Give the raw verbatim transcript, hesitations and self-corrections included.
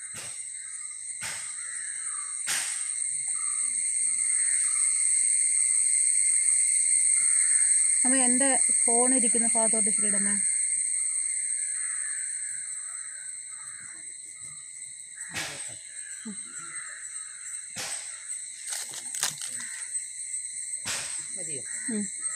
അമ്മ എൻ്റെ ഫോൺ ഇരിക്കുന്ന ഭാഗത്തോട്ട് ഇച്ചിരി ഇടമ്മേ. മതിയോ?